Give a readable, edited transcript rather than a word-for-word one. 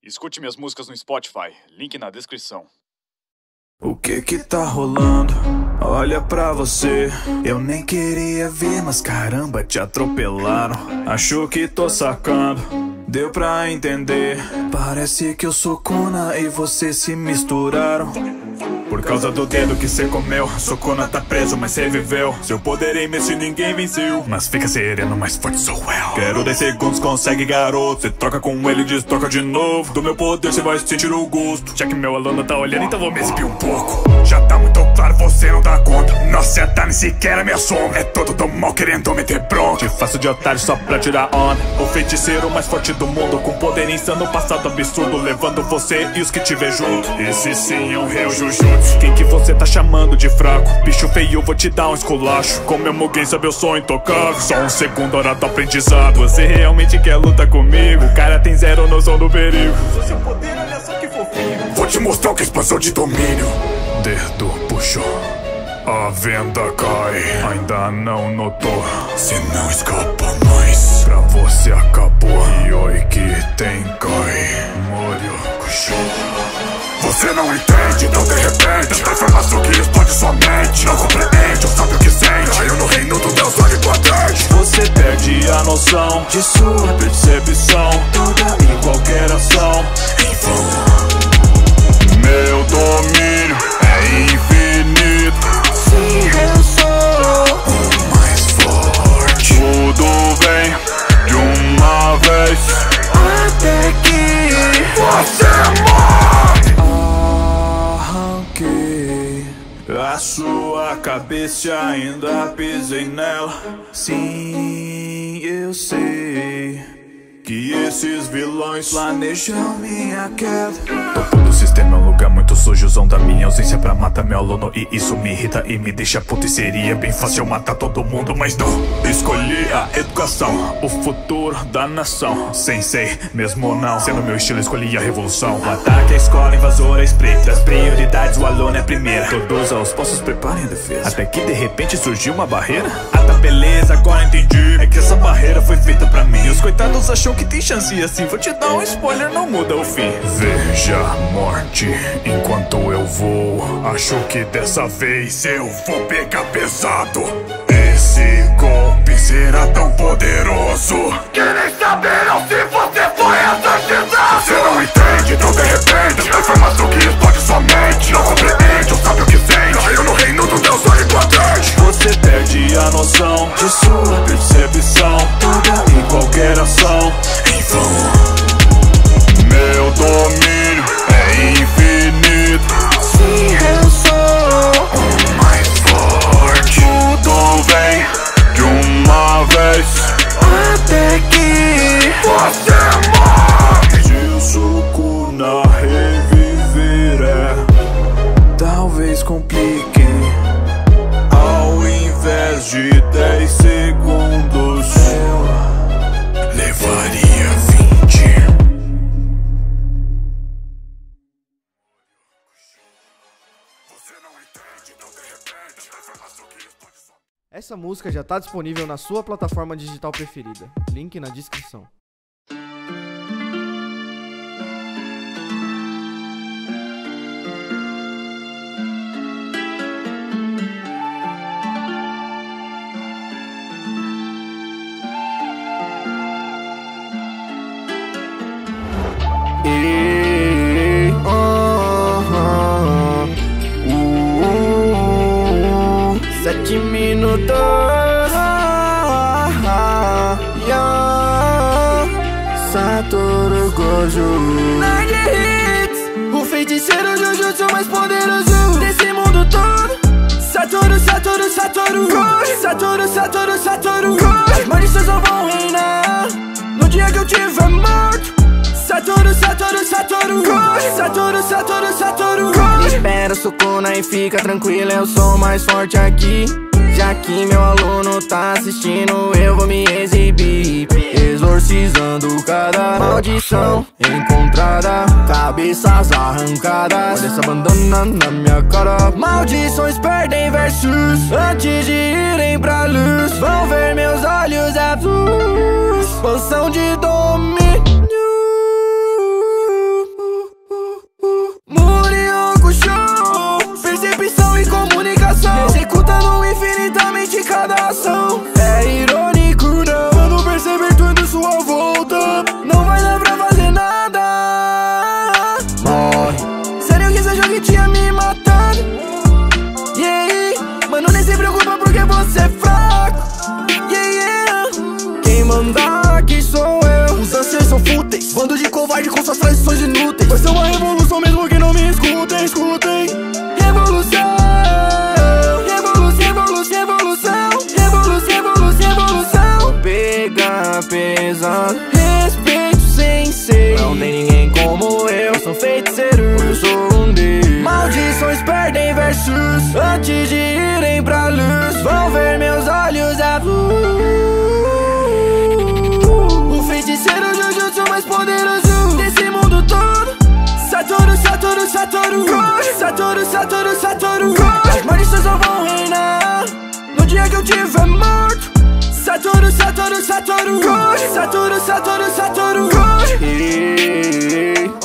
Escute minhas músicas no Spotify, link na descrição. O que tá rolando? Olha pra você. Eu nem queria ver, mas caramba, te atropelaram. Achou que tô sacando, deu pra entender. Parece que eu sou Kuna e você se misturaram. Por causa do dedo que cê comeu, Sukuna tá preso, mas cê viveu. Seu poder é imenso e ninguém venceu, mas fica sereno, mais forte sou eu. Quero 10 segundos, consegue garoto. Cê troca com ele e diz troca de novo. Do meu poder cê vai sentir o gosto. Já que meu aluno tá olhando, então vou me exibir um pouco. Já tá muito claro, você não dá conta. Nossa, tá nem sequer a minha sombra. É todo do mal querendo meter bronca. Te faço de otário só pra tirar onda. O feiticeiro mais forte do mundo, com poder insano, passado absurdo, levando você e os que te vê junto. Esse sim é um real Jujutsu. Quem que você tá chamando de fraco? Bicho feio, vou te dar um esculacho. Como Mugen, sabe eu sou intocável. Só um segundo, hora do aprendizado. Você realmente quer lutar comigo? O cara tem zero noção do perigo. Usou seu poder, olha só que fofinho. Vou te mostrar o que é expansão de domínio. Dedo puxou, a venda cai. Ainda não notou, cê não escapa mais. Pra você acabou, e oi que tem cai. Moryo Kusho. Você não entende, não de repente. Tanta informação que explode sua mente. Não compreende, ou sabe o que sente. Caiu no reino do Deus onipotente. Você perde a noção de sua percepção. Toda e qualquer ação em vão. Meu domínio é infinito. Sim, eu sou o mais forte. Tudo vem de uma vez, até que você morre. Arranquei a sua cabeça, ainda pisei nela. Sim, eu sei que esses vilões planejam minha queda. Topo do sistema é um lugar muito sujo. Usam da minha ausência pra matar meu aluno, e isso me irrita e me deixa puto. E seria bem fácil eu matar todo mundo, mas não. Escolhi a educação, o futuro da nação. Sensei, mesmo não sendo meu estilo, escolhi a revolução. O ataque à escola, invasora, spray. Das prioridades o aluno é primeira. Todos aos postos preparem a defesa. Até que de repente surgiu uma barreira. Ah tá, beleza, agora entendi. É que essa barreira foi feita pra mim. E os coitados acham que tem chance, e assim vou te dar um spoiler, não muda o fim. Veja a morte enquanto eu vou. Acho que dessa vez eu vou pegar pesado. Esse golpe será tão poderoso que nem saberão se você foi assassinado. Você não entende, então de repente a informação que explode sua mente. Não compreende, ou sabe o que sente. Caiu no reino do Deus onipotente. Você perde a noção de sua percepção. Toda e qualquer ação em vão. Meu domínio é infinito. Sim, eu sou o mais forte. Tudo vem de uma vez, até que você morre. Se o Sukuna reviver talvez complique. Ao invés de 10 segundos, eu levaria 20. Essa música já tá disponível na sua plataforma digital preferida. Link na descrição. Sete minutos. Satoru Gojo. Nine hits. O feiticeiro Jujutsu mais poderoso desse mundo todo. Satoru, Satoru, Satoru Gojo. Satoru, Satoru, Satoru Gojo. As maldições não vão reinar no dia que eu tiver morto. Satoru, Satoru, Satoru Gojo. Satoru, Satoru, Satoru Gojo. Espera, Sukuna, e fica tranquila, eu sou mais forte aqui. Já que meu aluno tá assistindo, eu vou me exibir, exorcizando cada maldição encontrada, cabeças arrancadas. Olha essa bandana na minha cara. Maldições perdem versos antes de irem pra luz. Vão ver meus olhos azuis, poção de domínio. jogo e tinha me matando. E aí, mano, nem se preocupa porque você é fraco. Yeah. Quem manda aqui sou eu. Os ancestrais são fúteis, bando de covarde com suas tradições inúteis. Vai ser uma revolução mesmo que não me escutem, escutem. Revolução, revolução. Pega pesado, respeito sensei. Não tem ninguém como eu sou feiticeiro, eu sou um deus. Maldições perdem versos antes de irem pra luz. Vão ver meus olhos azuis. O feiticeiro Jujutsu mais poderoso desse mundo todo. Satoru, Satoru, Satoru, Satoru, Satoru, Satoru. As maldições só vão reinar no dia que eu tiver morto. Satoru, Satoru, Satoru, Satoru, Satoru, Satoru.